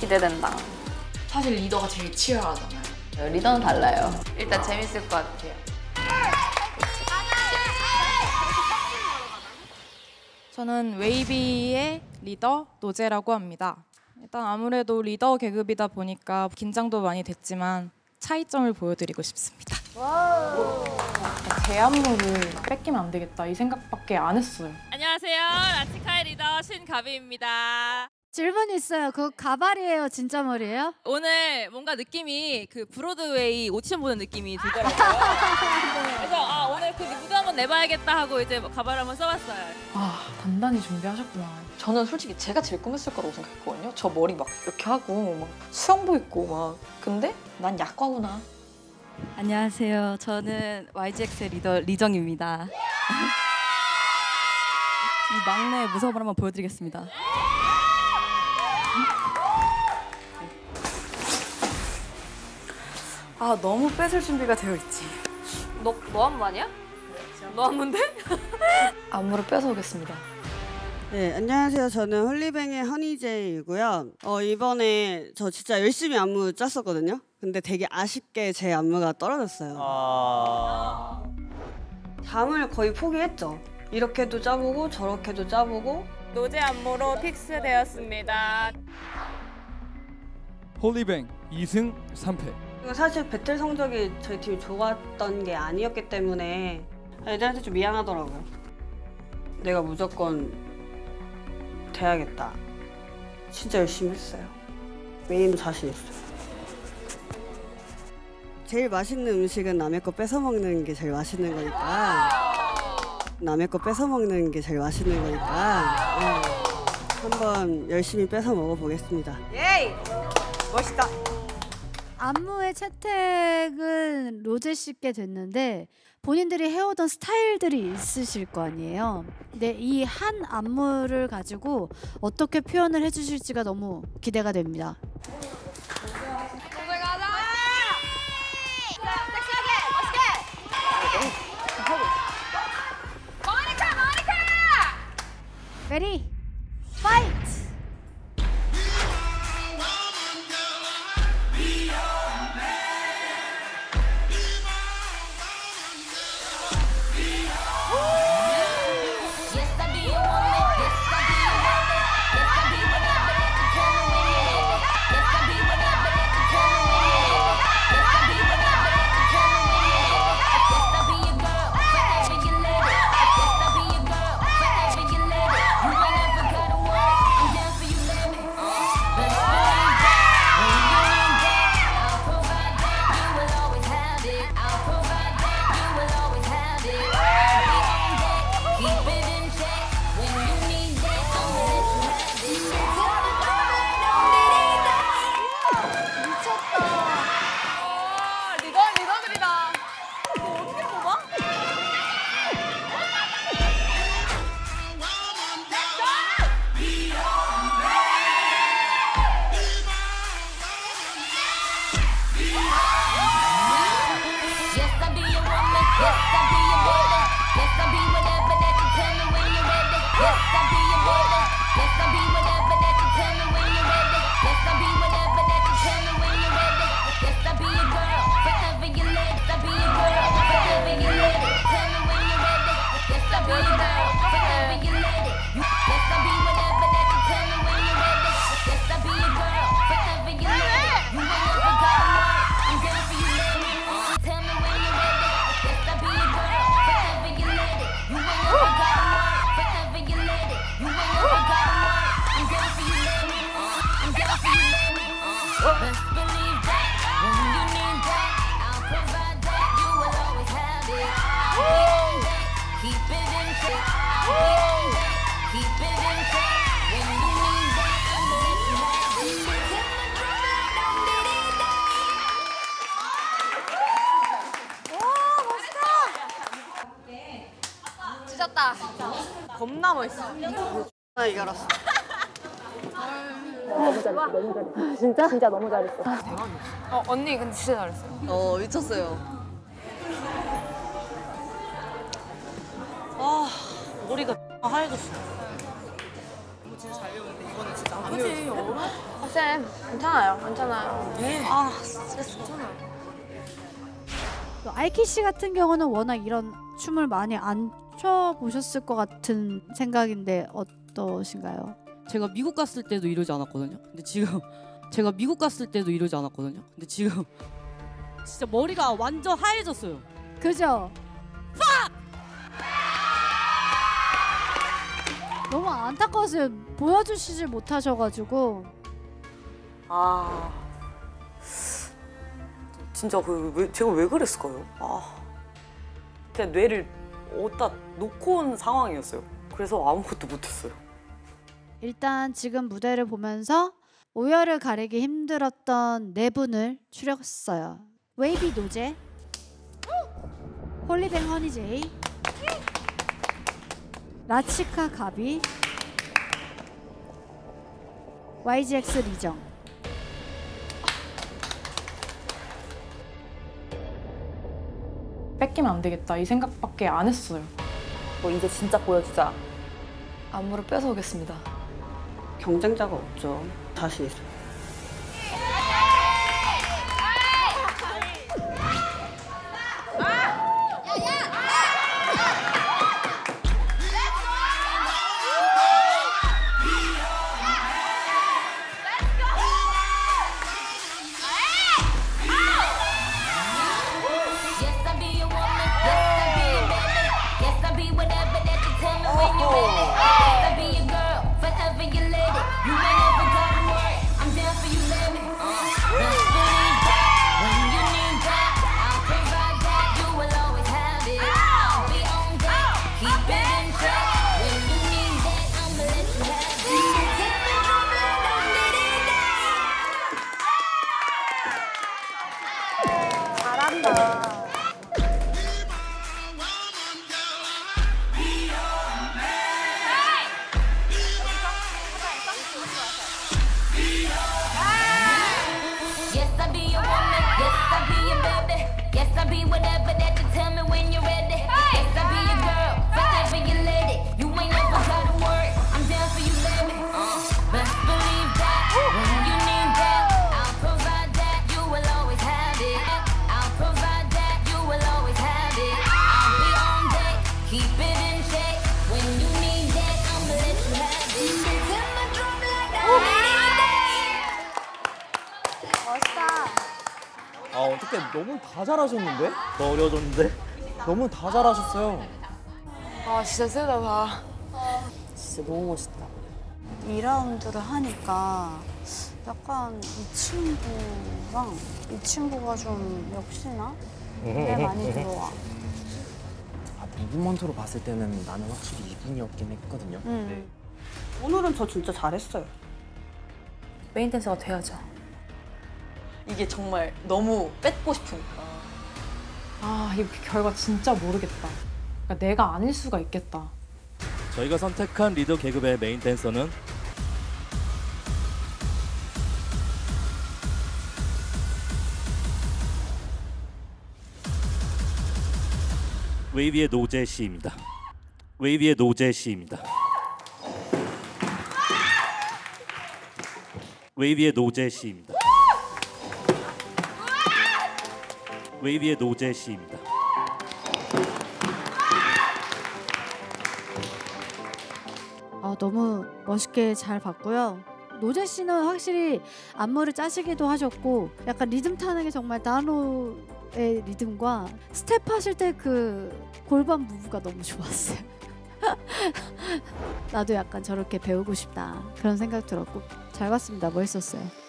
기대된다. 사실 리더가 제일 치열하잖아요. 리더는 달라요. 일단 재밌을 것 같아요. 저는 웨이비의 리더 노제라고 합니다. 일단 아무래도 리더 계급이다 보니까 긴장도 많이 됐지만 차이점을 보여드리고 싶습니다. 제 안무를 뺏기면 안 되겠다 이 생각밖에 안 했어요. 안녕하세요. 라치카의 리더 신가비입니다. 질문 있어요. 그거 가발이에요? 진짜 머리예요? 오늘 뭔가 느낌이 그 브로드웨이 오디션 보는 느낌이 들더라고요. 그래서 오늘 그 무대 한번 내봐야겠다 하고 이제 가발 한번 써봤어요. 단단히 준비하셨구나. 저는 솔직히 제가 제일 꿈했을 거라고 생각했거든요. 저 머리 막 이렇게 하고 막 수영복 입고 막. 근데 난 약과구나. 안녕하세요. 저는 YGX의 리더 리정입니다. 이 막내 무서움을 한번 보여드리겠습니다. 너무 뺏을 준비가 되어 있지. 너 안무 아니야? 너 안무인데? 안무를 뺏어오겠습니다. 네, 안녕하세요. 저는 홀리뱅의 허니제이고요. 이번에 저 진짜 열심히 안무 짰었거든요. 근데 되게 아쉽게 제 안무가 떨어졌어요. 잠을 거의 포기했죠. 이렇게도 짜보고 저렇게도 짜보고. 노제 안무로 픽스되었습니다. 홀리뱅 2승 3패. 그리고 사실 배틀 성적이 저희 팀이 좋았던 게 아니었기 때문에 애들한테 좀 미안하더라고요. 내가 무조건 돼야겠다. 진짜 열심히 했어요. 메인도 자신 있어요. 제일 맛있는 음식은 남의 거 뺏어 먹는 게 제일 맛있는 거니까. 남의 거 뺏어 먹는 게 제일 맛있는 거니까. 네. 한번 열심히 뺏어 먹어보겠습니다. 예이! 멋있다. 안무의 채택은 로제 씨께 됐는데 본인들이 해오던 스타일들이 있으실 거 아니에요. 근데 이 한 안무를 가지고 어떻게 표현을 해주실지가 너무 기대가 됩니다. 레디 파이트! 찢었다. 겁나 멋있어. 나 이겨놨어. 진짜 너무 잘했어. 언니 근데 진짜 잘했어요. 미쳤어요. 머리가 하얘졌어. 진짜 잘 배웠는데 이거는 진짜 안 배웠어. 쌤 괜찮아요. 괜찮아요. 아 스트레스. 괜찮아요. 또 아이키 씨 같은 경우는 워낙 이런 춤을 많이 안 춰보셨을 것 같은 생각인데 어떠신가요? 제가 미국 갔을 때도 이러지 않았거든요. 근데 지금 제가 미국 갔을 때도 이러지 않았거든요. 근데 지금 진짜 머리가 완전 하얘졌어요. 그죠? 너무 안타까웠어요. 보여주시질 못하셔가지고. 아 진짜 제가 왜 그랬을까요? 그냥 뇌를 어디다 놓고 온 상황이었어요. 그래서 아무것도 못했어요. 일단 지금 무대를 보면서 오열을 가리기 힘들었던 네 분을 추렸어요. 웨이비 노제, 홀리뱅 허니제이, 라치카 가비, YGX 리정. 뺏기면 안 되겠다 이 생각밖에 안 했어요. 이제 진짜 보여주자. 안무를 뺏어오겠습니다. 경쟁자가 없죠. 자신 있어요. 어떻게 너무 다 잘하셨는데? 더 어려워졌는데? 너무 다 잘하셨어요. 진짜 세다 봐. 진짜 너무 멋있다. 2라운드를 하니까 약간 이 친구가 좀 역시나 내 많이 들어와. 무브먼트로 봤을 때는 나는 확실히 이분이었긴 했거든요. 네. 오늘은 저 진짜 잘했어요. 메인 댄서가 돼야죠. 이게 정말 너무 뺏고 싶으니까. 이 결과 진짜 모르겠다. 그러니까 내가 아닐 수가 있겠다. 저희가 선택한 리더 계급의 메인 댄서는 웨이비의 노제 씨입니다. 웨이비의 노제 씨입니다. 웨이비의 노제 씨입니다. 웨이비의 노제 씨입니다. 너무 멋있게 잘 봤고요. 노제 씨는 확실히 안무를 짜시기도 하셨고 약간 리듬 타는 게 정말 나노의 리듬과 스텝 하실 때 그 골반 무브가 너무 좋았어요. 나도 약간 저렇게 배우고 싶다 그런 생각 들었고 잘 봤습니다. 멋있었어요.